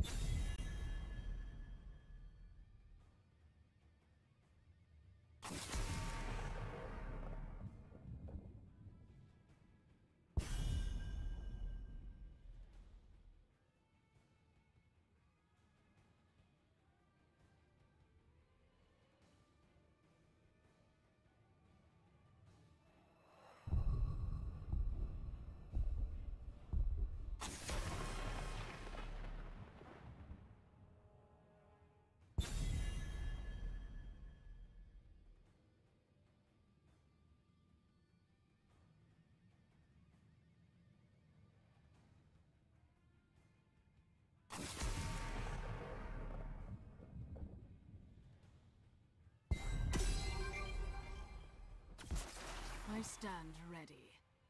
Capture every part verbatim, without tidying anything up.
I stand ready.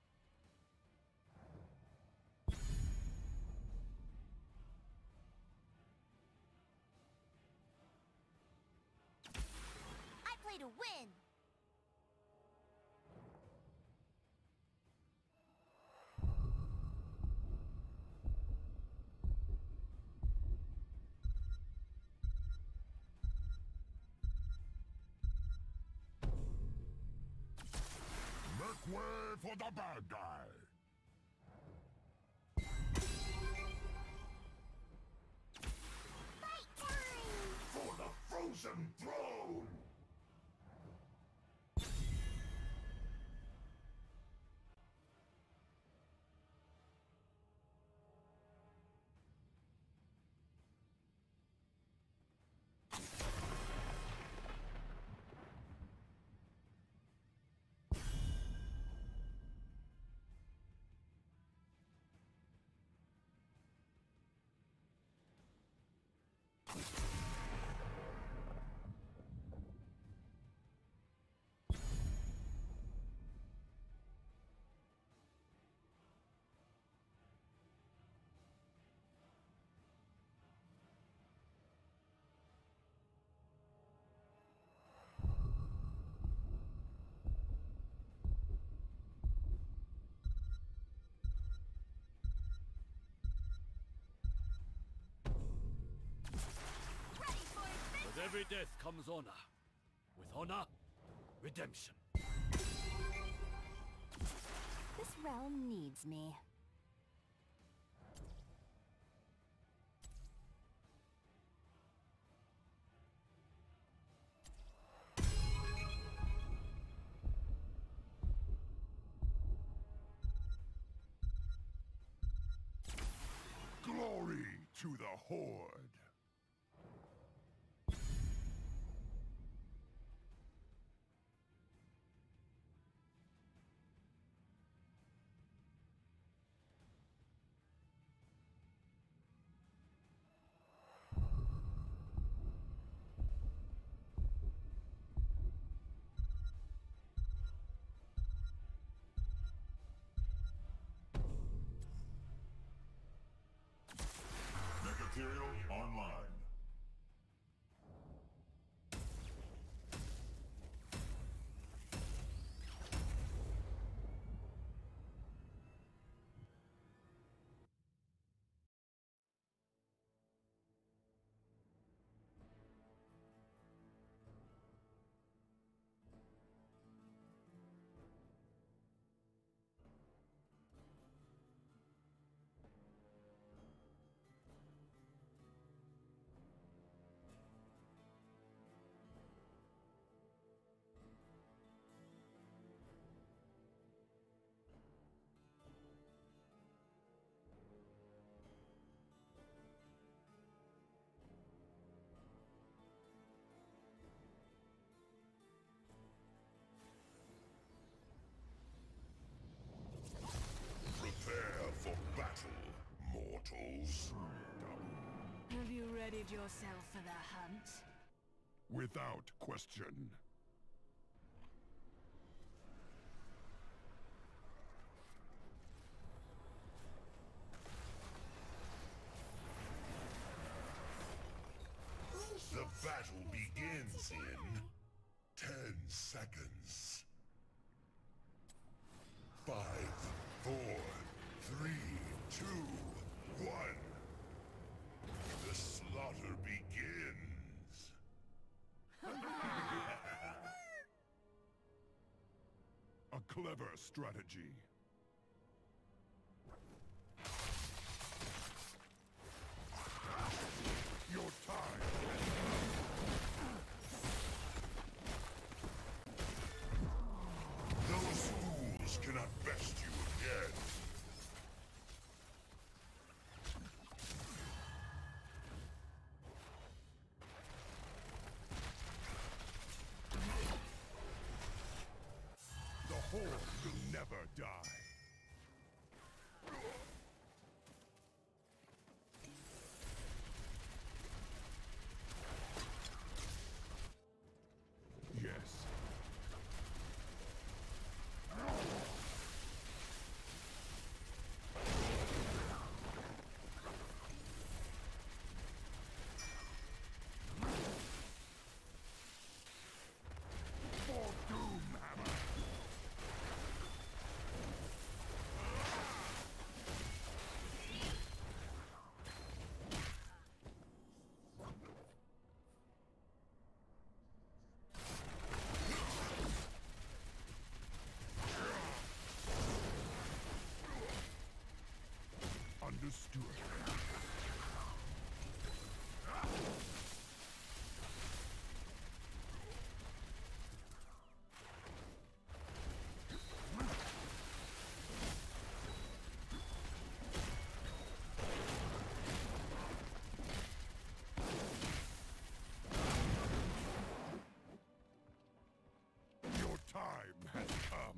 I play to win! Make way for the bad guy! Fight time! For the frozen throne! With every death comes honor. With honor, redemption. This realm needs me. Glory to the Horde! Material online. Prepare for battle, mortals. Have you readied yourself for the hunt? Without question. The battle begins in ten seconds. Five, four, three, two, one. The Clever strategy. Your time has come. Those fools cannot best you again. The Horde will never die. Yes. For Doomhammer. Understood. Your time has come.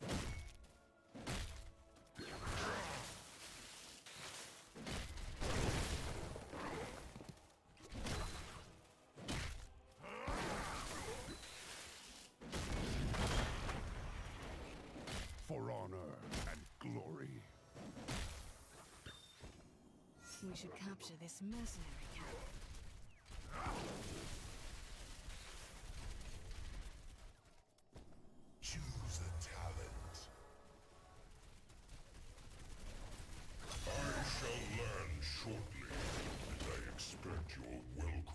For honor and glory. We should capture this mercenary camp. Choose a talent. I shall land shortly, and I expect your welcome.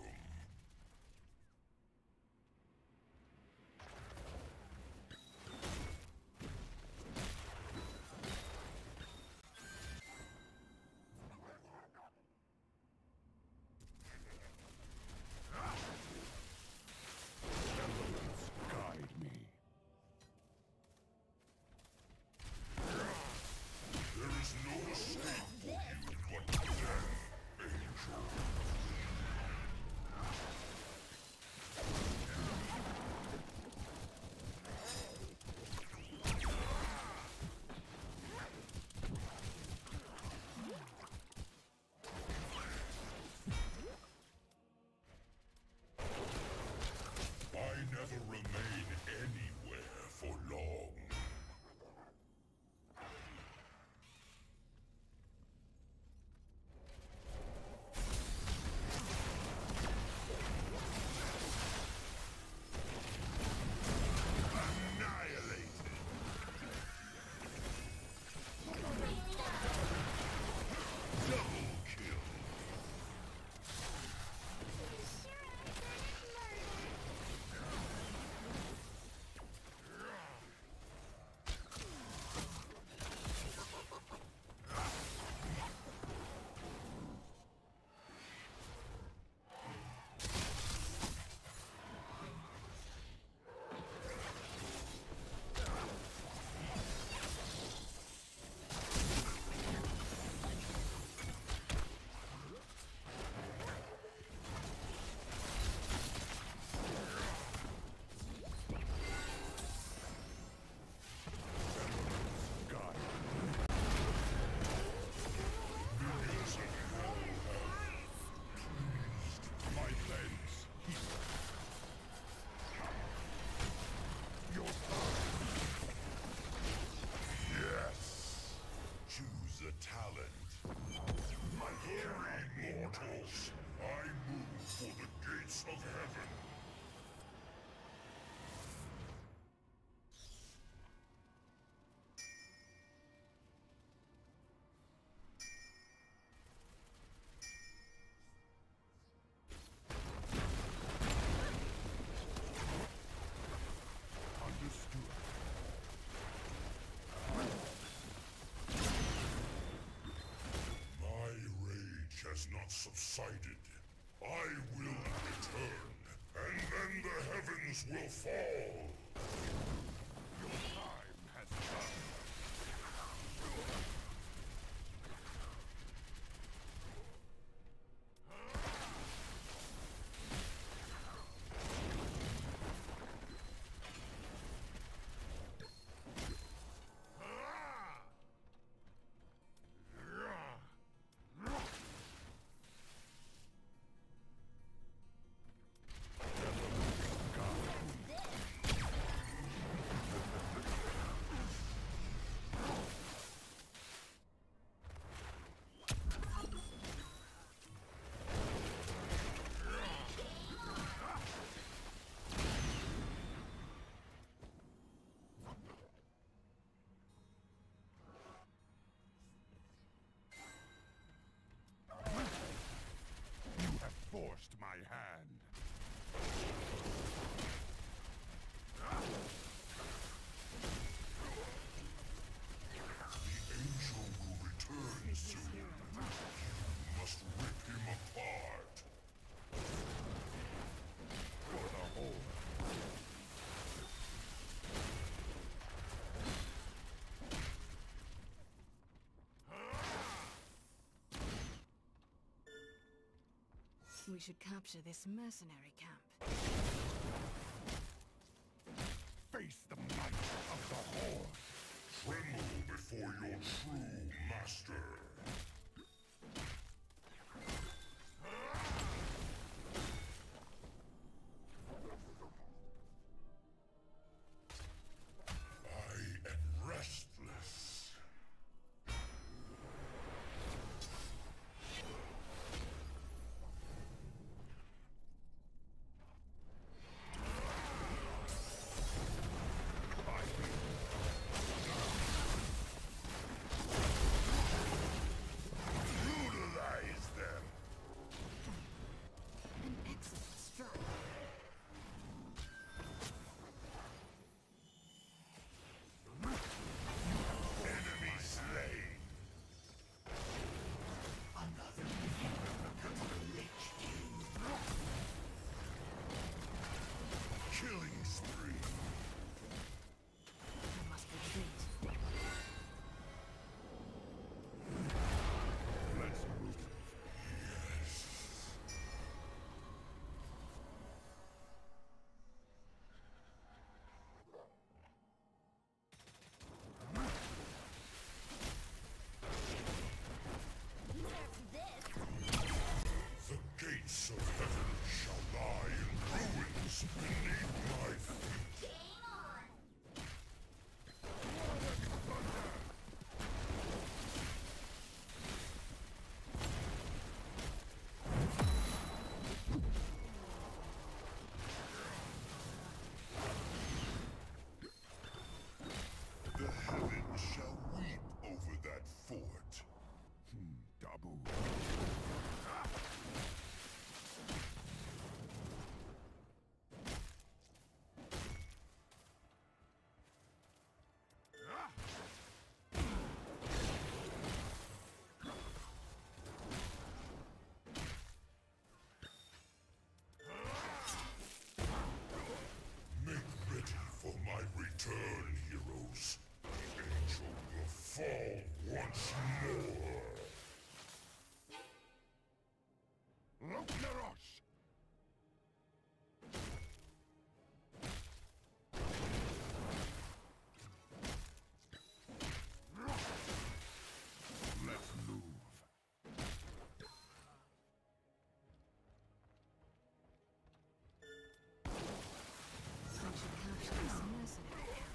has not subsided, I will return, and then the heavens will fall. Your time has come. Forced my hand. The angel will return soon. You must rip him apart. For the whole. We should capture this mercenary camp. Face the might of the Horde. Tremble before your true master. I am restless. Killing spree. I must retreat. Let's move. Yes. The gates of heaven shall lie in ruins beneath my feet. The heavens shall weep over that fort. Hmm, Dabu. Make ready for my return, heroes. The angel will fall once more. Robear! Let's move. We should capture this mercenary camp.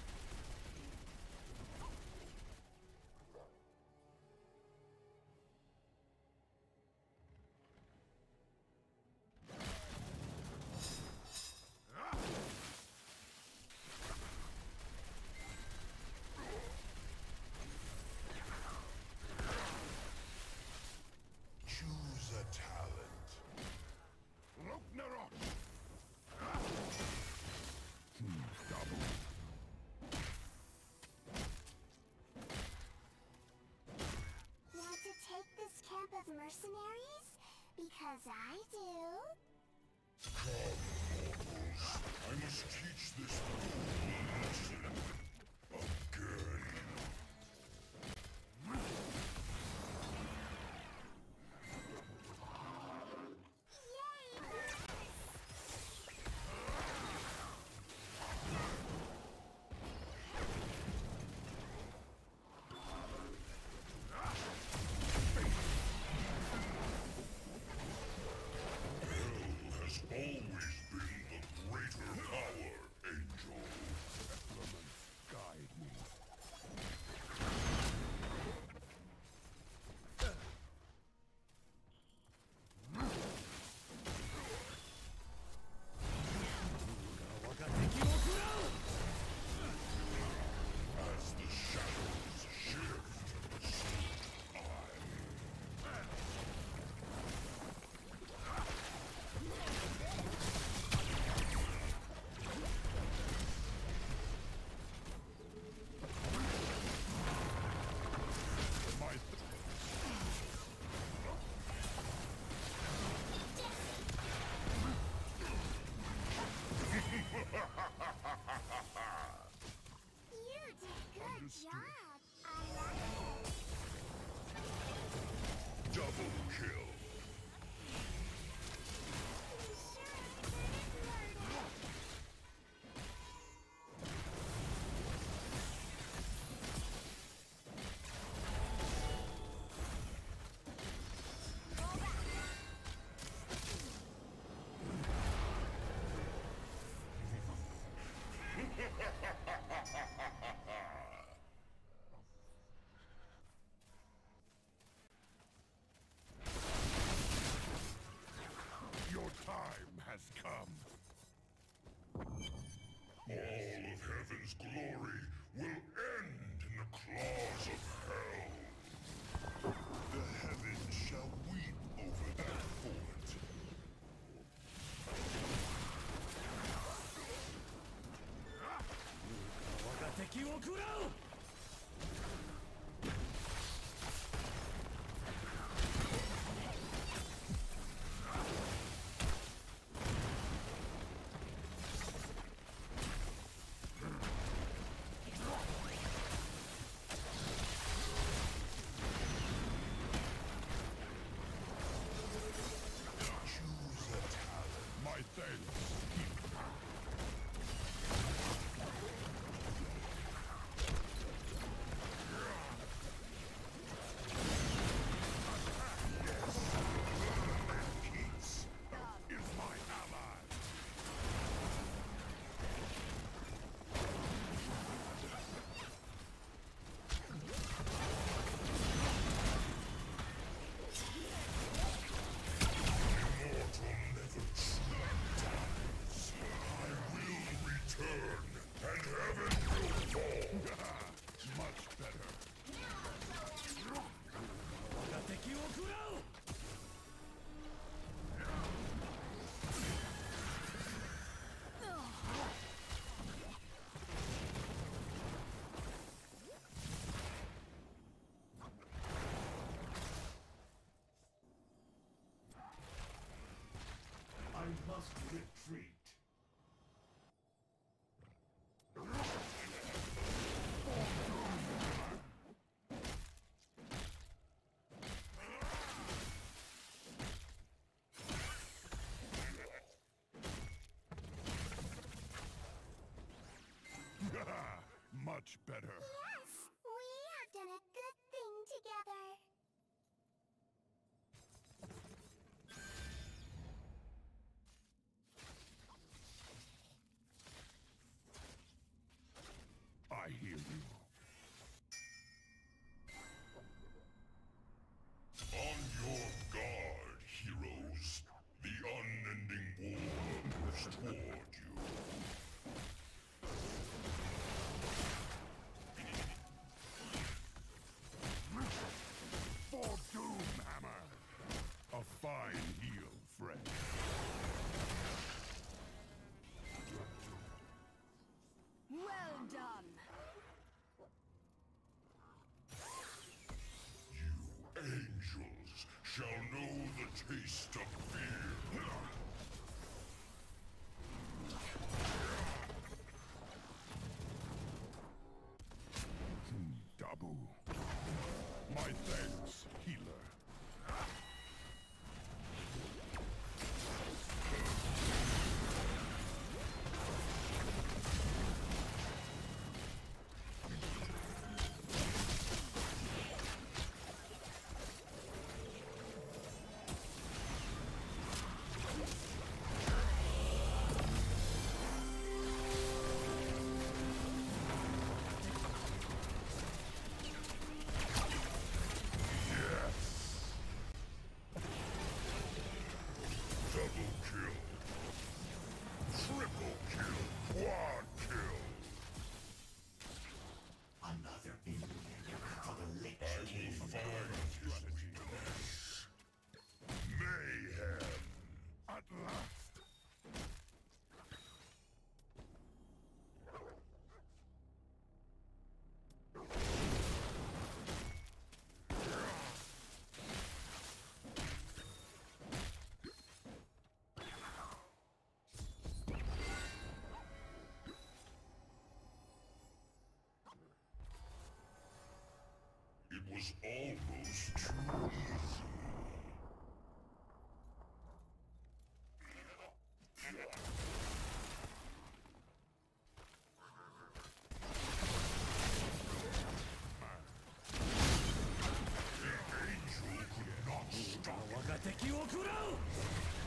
Choose a talent. Robear! Hmm, double. Want to take this camp as mercenaries? 'Cause I do. Come, mortals. I must teach this fool a lesson. Again. Has always been the greater power, Angel. Elements guide me. As the shadows shift, so I. My You did good job. I like it. double kill. You sure did murder. Your time has come. All of heaven's glory will end in the claws of hell. The heavens shall weep over that fort. Choose a talent. My thanks. Peace is my ally. Immortal never truly dies. I will return, and heaven will fall. Much better. I must retreat. Much better. Yes, we have done a good thing together. I hear you. On your guard, heroes. The unending war moves toward you. For Doomhammer! A fine heal, friend. Well done. You angels shall know the taste of was almost too easy. The angel could not stop. 我が敵を食らう